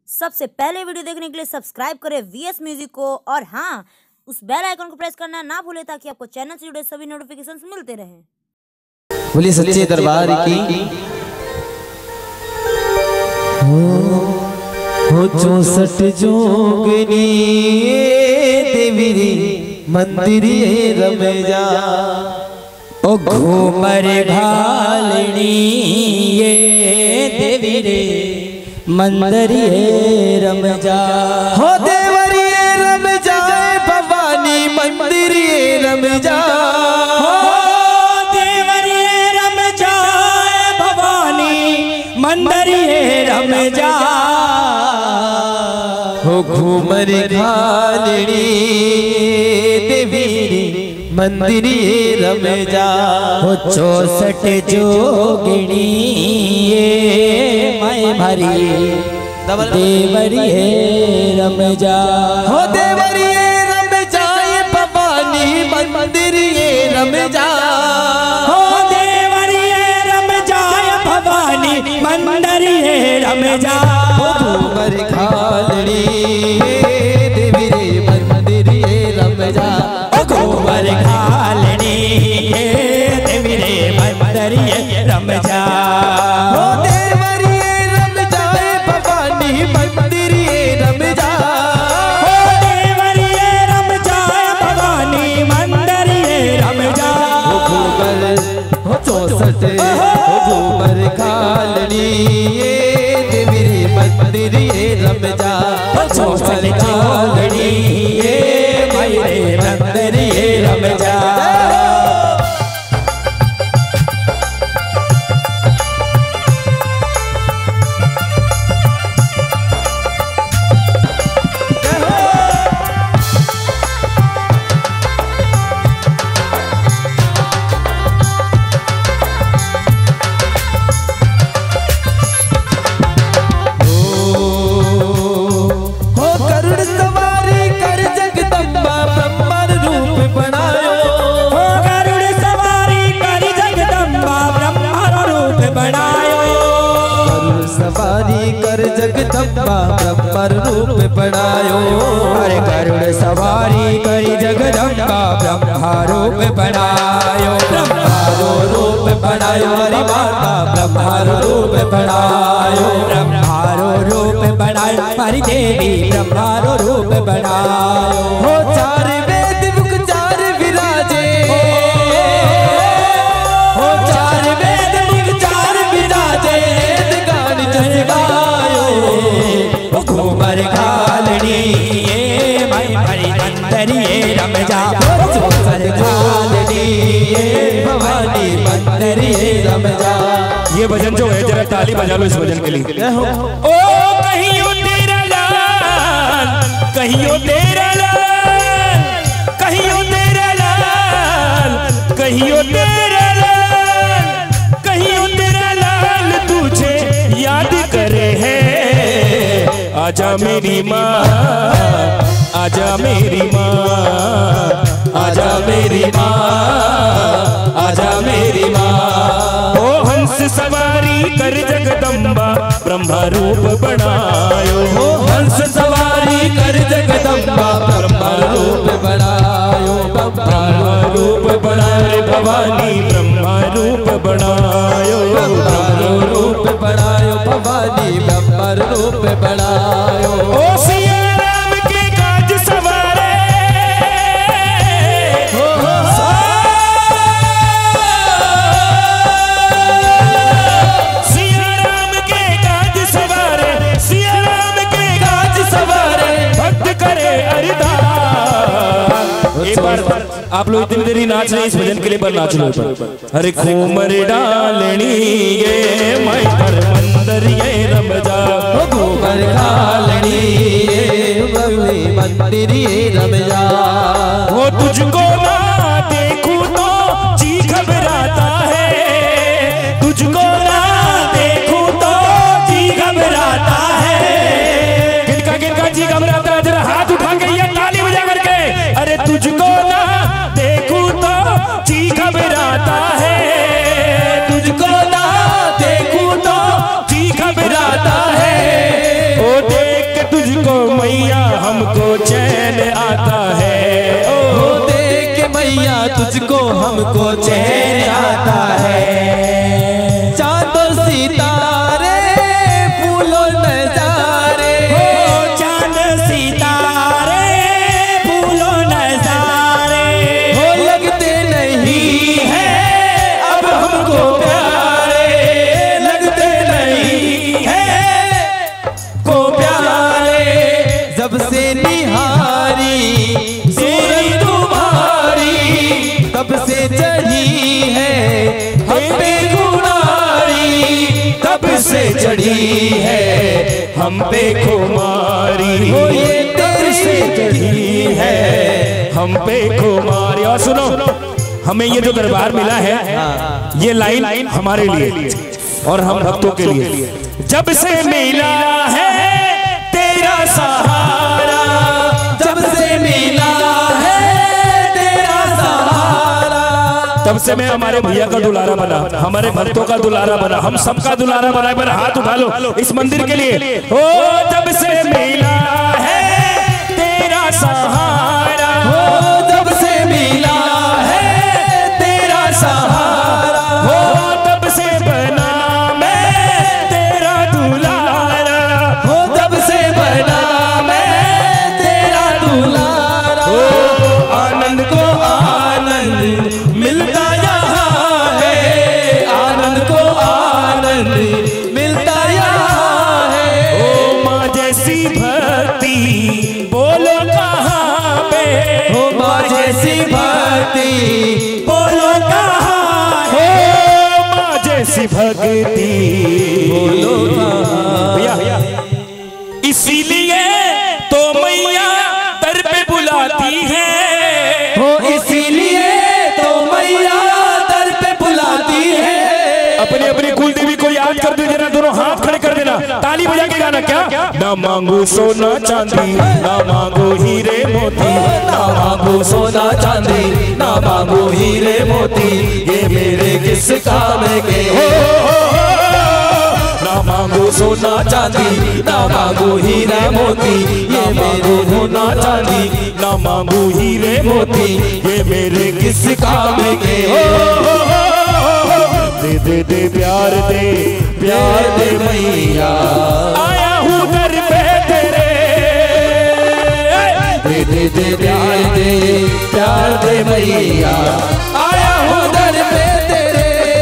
सबसे पहले वीडियो देखने के लिए सब्सक्राइब करें वीएस म्यूजिक को, और हाँ, उस बेल आइकन को प्रेस करना ना भूलें ताकि आपको चैनल से जुड़े सभी नोटिफिकेशंस मिलते रहें। बोलिए सच्चे दरबार की। हो 64 जोगनी देवी रे मंदिर रमजा, ओ घूमर भालनी ये देवी रे मंदिर रमजा। हो देवरी रमजा भवानी मंदिर रमजा, हो देवरी रमजा भवानी मंदिर रमजा। हो घूमर घालनी देवी रे मंदिर रमजा। हो 64 जोगिनी ये माय भरी देवरी रमजा। हो देवरी रमजा भवानी मंदिर रमजा। हो देवरी रमजा भवानी मंदिर रमजा। हो घूमर घालनी देवी रे मंदिर रमजा। घूमर घालनी देवी रे मंदिर रमजा। हो देवरी रमजा भवानी मंदिर रमजा। हो देवरी रमजा भवानी मंदिर रमजा। हो घूमर हो 64 हो घूमर घालनी देवी रे मंदिर रमजा। हो 64 जोगनी माय रे मंदिर रमजा। सवारी कर जगदम्बा ब्रह्मर रूप बनायो। अरे गरुड़ सवारी करी जगदम्बा ब्रह्मा रूप बनायो। ब्रह्मारो रूप बनायो हरि माता ब्रह्मारो रूप बनायो। ब्रह्मारो रूप बनायो हरि देवी ब्रह्मारो रूप बनायो। हो 4 वेद मुख 4 विराजे। हो 4 वेद मुख 4 विराजे गान जस गायो। ओ घूमर घालनी ये माय भरी मंदिर रमजा। घूमर घालनी भवानी मंदिर रमजा। ये भजन जो है जरा ताली बजा लो इस भजन के लिए। ओ कहियो तेरा लाल, कहियो तेरा लाल, कहियो तेरा लाल, कहियो तेरा लाल, कहियो तेरा लाल तुझे याद करे है। आजा मेरी माँ, आजा मेरी माँ, आजा मेरी माँ, आजा मेरी माँ। ओ हंस सवारी कर जगदम्बा ब्रह्मा रूप बनायो। हो हंस सवारी कर जगदम्बा ब्रह्मा रूप बनायो। ब्रह्मा रूप बनाए भवानी ब्रह्मा रूप बनायो। ब्रह्मारो रूप बनायो भवानी ब्रह्मा रूप बनायो। ओ सिया राम के काज सवारे, सिया राम के काज सवारे, सिया राम के काज सवारे भक्त करे अरदास। एक बार आप लोग इतनी देरी नाच रहे, इस भजन के लिए पर नाच लो। अरे घूमर डालनी ये माय पर मंदिर ये रमजा। हो घूमर घालनी भवानी मंदिर रमजा। वो तुझको ना देखूं तो जी घबराता है, तुझको ना देखूं तो जी घबराता है। किनका जी घबराता है? जरा हाथ उठा के ये ताली बजा करके। अरे तुझको ना देखूं तो जी घबराता है, तुझको ना देखूं तो जी घबराता है। ओ देख मैया हमको चैन आता है। ओ देख मैया तुझको हमको चैन आता है। चांद सितारे फूलों नजारे, हो चांद सितारे फूलों नजारे, हो लगते नहीं है अब हमको प्यारे, लगते नहीं है को प्यारे। जब से निहारी सूरत तुम्हारी, तब से चढ़ी है हम पे खुमारी, तब से चढ़ी है हम पे खुमारी, हो ये तब से चढ़ी है हम पे खुमारी। और सुनो, हमें ये जो दरबार मिला है, ये लाइन हमारे लिए और हम भक्तों के लिए। जब से मिला है तेरा सहारा, जब से मिला है तेरा सहारा, तब से मैं हमारे भैया का दुलारा बना, हमारे भक्तों का दुलारा बना, हम सबका दुलारा बना। मेरा हाथ उठा लो इस मंदिर के लिए। ओ जब से मिला है तेरा सहारा, हो जब से मिला है तेरा सहारा, हो तब से बना मैं तेरा दुलारा, हो जब से बना मैं तेरा दुलारा। आनंद को आनंद मिलता यहाँ है, आनंद को आनंद मिलता यहाँ है। ओ माँ जैसी भक्ति बोलो कहाँ पे, हो माँ जैसी भक्ति बोलो कहाँ है, माँ जैसी भक्ति बोलो कहाँ। भैया इसीलिए तो मैया दर पे बुलाती है, हो इसीलिए तो मैया दर पे बुलाती है। अपनी अपनी कुल देवी को याद कर दे जरा, दोनों हाथ खड़े कर देना, ताली बजा के गाना। क्या ना मांगू सोना चांदी, ना मांगू हीरे मोती, ना मांगो सोना चांदी, ना मांगो हीरे मोती, ये मेरे किस काम के हो। ना मांगो सोना चांदी, ना मांगो हीरे मोती, ये मेरे सोना चांदी, ना मांगू हीरे मोती, ये मेरे किस काम के हो। दे दे दे प्यार दे, प्यार दे मैया, आया हूँ दर पे तेरे। दे दे दे प्यार दे, प्यार दे मैया, आया हूँ दर पे तेरे।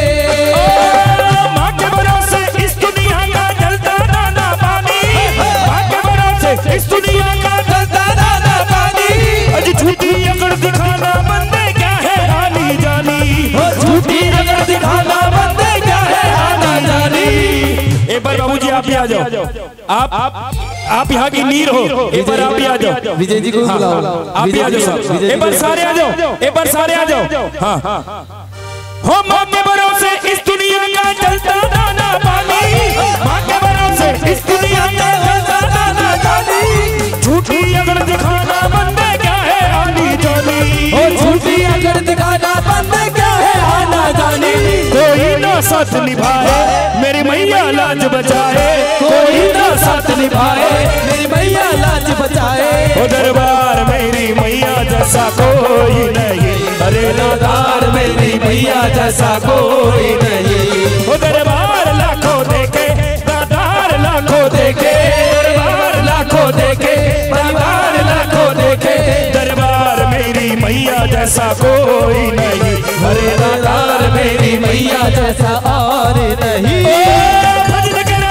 माँ के भरोसे इस दुनिया का जलता दाना पानी, माँ के भरोसे इस दुनिया का जलता दाना पानी, अजी झूठी अकड़ दिखाना बंदे क्या है आनी जानी, हो झूठी अगर दिखाना बंदे क्या है आना जानी। एक बार बाबूजी आप भी आ जाओ, आप यहाँ की नीर हो, एक बार आप भी आ जाओ। विजय जी को बुलाओ, आप भी आ जाओ साहब, एक बार सारे आ जाओ, एक बार सारे आ जाओ। हाँ हो माँ के भरोसे इस दुनिया का जलता दाना पानी, माँ के भरोसे इस दुनिया का जलता दाना पानी, झूठी अगर दिखाना बंदे क्या है आनी जानी, हो झूठी अगर दिखाना बंदे क्या है आना जानी। कोई ना साथ निभाए मेरी मैया लाज बचाए, कोई ना साथ निभाए मेरी मैया लाज बचाए। ओ दरबार मेरी मैया जैसा कोई नहीं, अरे नादार मेरी मैया जैसा कोई नहीं। ओ दरबार लाखों देखे, दातार लाखों देखे, दरबार लाखों देखे, परिवार लाखों देखे, दरबार मेरी मैया जैसा कोई नहीं, अरे नादार मेरी मैया जैसा और नहीं। भजन करो,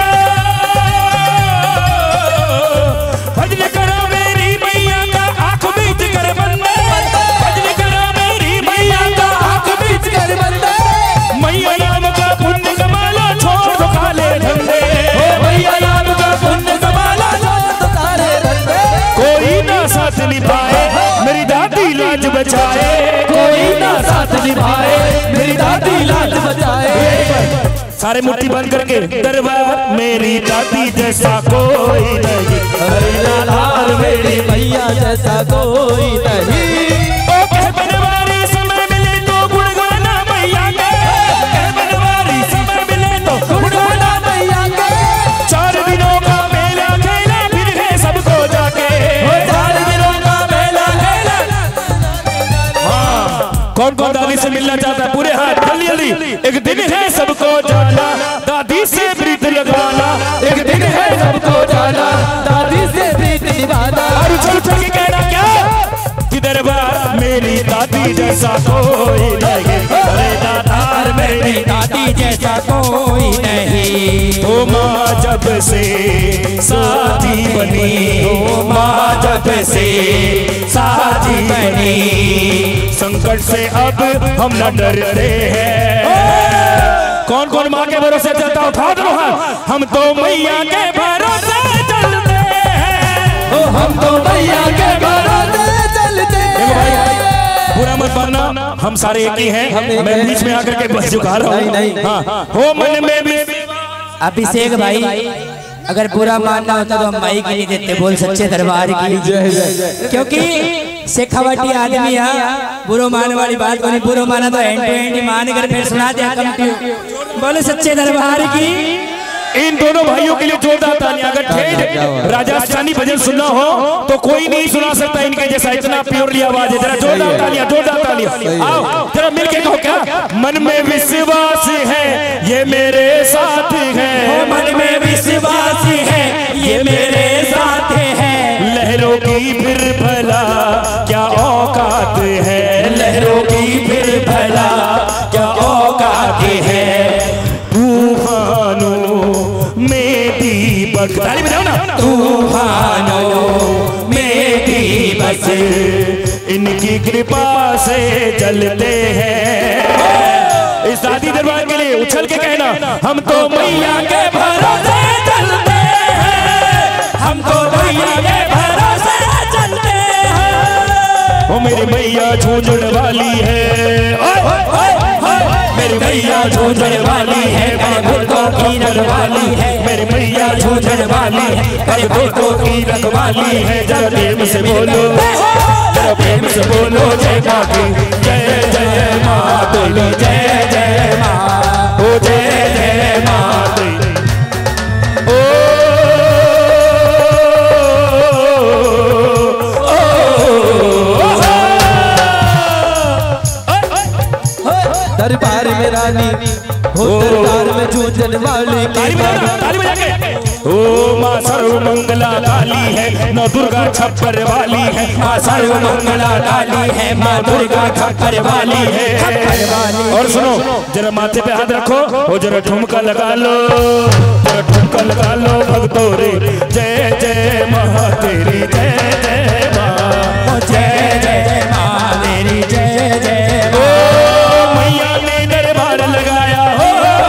भजन करो मेरी मैया का आंख बीच कर बंदे, भजन करो मेरी मैया का आंख बीच कर बंदे, मैया नाम का पुण्य कमाला छोड़ दो काले धंधे, हो मैया नाम का पुण्य संभाला छोड़ दो काले धंधे। कोई ना साथ निभाए मेरी दादी लाज बचाए, कोई ना साथ निभाए मेरी दादी लाज बचाए। सारे मुट्ठी बंद करके, दरबार मेरी दादी जैसा कोई नहीं, अरे नादार मेरी मैया जैसा कोई नहीं। ओ कह बनवारी समय मिले तो गुण गाना मैया के, कह बनवारी समय मिले तो गुण गाना मैया के, 4 दिनों का मेला खेला फिर है सबको जाके, एक दिन है सबको जाना दादी से प्रीत लगाना, एक दिन है सबको जाना दादी से प्रीत निभाना। और चल चल के कहना क्या कि दरबार मेरी दादी जैसा कोई नहीं, अरे दातार मेरी दादी जैसा कोई नहीं। ओ माँ जब से साथी बनी, ओ माँ जब से साथी बनी, संकट से अब हम न डरते हैं। कौन कौन माँ के भरोसे चलता उठा दो हाथ। हम तो मैया के भरोसे चलते हैं, ओ हम तो मैया के भरोसे चलते हैं। बुरा मत मानना, हम सारे एक ही हैं। मैं बीच में आकर के बस झुका रहा हूँ। हाँ हो मन में भी अभिषेक भाई, अगर बुरा मानना होता तो हम माई की नहीं देते, बोल सच्चे दरबार की, क्योंकि शेखावटी आदमी है। बुरो मानने वाली बात को नहीं, बुरो माना तो एंड टू एंड मान कर फिर सुना दिया कम। बोले सच्चे दरबार की। इन दोनों भाइयों के लिए जोरदार तालियां। अगर ठेठ राजस्थानी भजन सुनना हो तो कोई नहीं सुना सकता इनके जैसा, इतना प्योरली आवाज है। जरा जोरदार तालियां, जोरदार तालियां। आओ जरा मिलके कहो क्या। मन में विश्वास है ये मेरे साथ है, मन में विश्वास है ये मेरे साथ है। लहरों की फिर भला क्या औकात है, लहरों की फिर भला क्या औकात है। तूफानों में दीपक, ताली बजाओ ना। तूफानों में दीपक इनकी कृपा से जलते हैं। इस दादी दरबार के लिए उछल के कहना, हम तो मैया के भरोसे चलते हैं, हम तो मैया के भरोसे चलते हैं। ओ मेरी मैया झूझड़ वाली है, मेरी मैया झूझड़ वाली है, भक्तों की रखवाली है। मेरी मैया झूझड़ वाली है, भक्तों की रखवाली है। जरा प्रेम से बोलो, जरा प्रेम से बोलो जय माँ की, जय जय माँ बोलो, जय जय माँ, ओ जय जय माँ। दरबार में रानी हो, दरबार में जूझन वाली। ताली बजा के। ओ माँ सर्व मंगला काली है, नौ दुर्गा छप्पर वाली है। माँ सर्व मंगला काली है, माँ दुर्गा छप्पर वाली है। और सुनो जरा माथे पे हाथ रखो, और जरा ठुमका लगा लो, जरा ठुमका लगा लो भक्तों रे। जय जय माँ तेरी, जय जय माँ, जय जय माँ तेरी, जय जय माँ। मैया ने दरबार लगाया हो,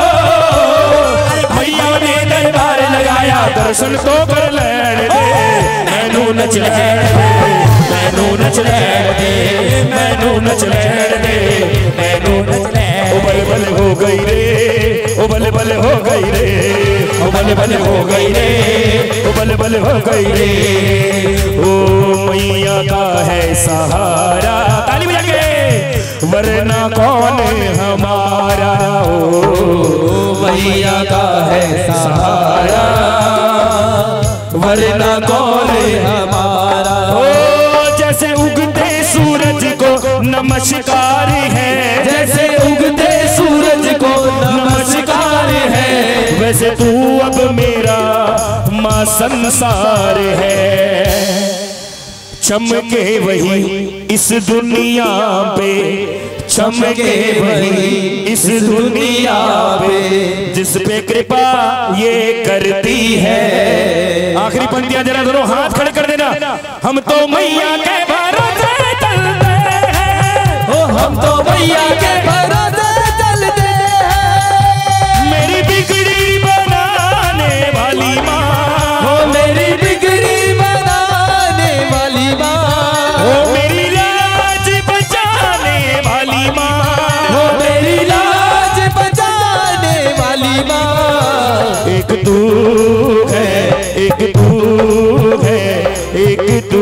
मैया ने दरबार लगाया, दर्शन तो कर लेने दे। मैनू नच लेने दे, मैनू नच लेने दे, मैनू नच लेने दे, मैनू नच लेने। ओ बल बल हो गई रे, ओ बल बल हो गई रे, ओ बल बल हो गई रे, ओ बल बल हो गई रे। ओ मैया का है सहारा, ताली बजा के। वरना कौन हमारा, ओ मैया का है सहारा, वरना कौन हमारा। ओ जैसे उगते सूरज को नमस्कार है, जैसे उगते सूरज को नमस्कार है, वैसे तू अब मेरा माँ संसार है। चमके वही इस दुनिया पे, चमके वही इस दुनिया पे, जिस पे कृपा ये करती है। आखिरी पंक्तियां जरा दोनों हाथ खड़े कर देना। हम तो मैया के भरोसे चलते हैं, ओ हम तो मैया के भरोसे चलते हैं। मेरी बिगड़ी बनाने वाली माँ, ओ मेरी बिगड़ी बनाने वाली माँ, ओ मेरी लाज बचाने वाली माँ, ओ मेरी लाज बचाने वाली माँ। एक तू है, एक तू है, एक तू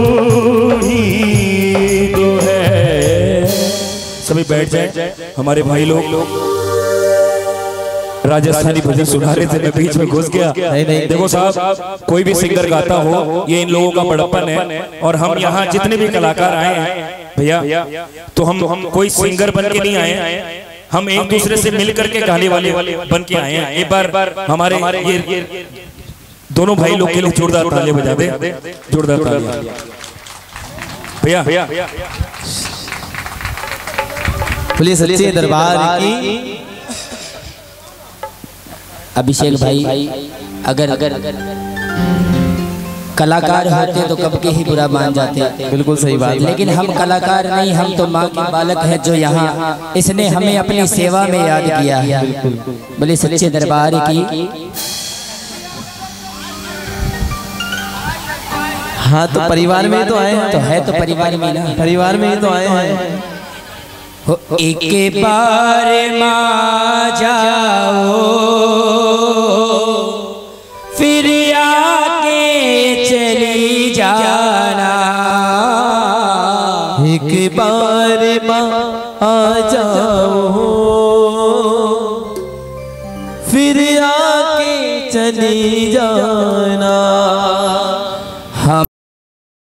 ही तो है। सभी बैठ जाए। हमारे भाई लोग राजस्थानी भजन सुना रहे थे, मैं बीच में घुस गया। देखो साहब, कोई भी सिंगर गाता हो ये इन लोगों का बड़प्पन है। और हम यहाँ जितने भी कलाकार आए हैं भैया, तो हम कोई सिंगर बन के नहीं आए, हम एक दूसरे से मिल करके गाने वाले बन के आए हैं। एक बार हमारे ये दोनों भाई लोग के लिए जोरदार ताली बजा दे, जोरदार ताली भैया। बोलिए सच्चे दरबार की। अभिषेक भाई अगर कलाकार होते तो कब के ही बुरा मान जाते। बिल्कुल सही बात। लेकिन हम कलाकार नहीं, हम तो माँ के बालक हैं जो यहाँ इसने हमें अपनी सेवा में याद किया है। बोले सच्चे दरबार की। हाँ तो परिवार में तो आए हैं, तो है तो परिवार में ना, परिवार में ही तो आए हैं। एक बार माँ जाओ फिर आके चली जाना। एक बार माँ आ जाओ फिर आके चली जाना।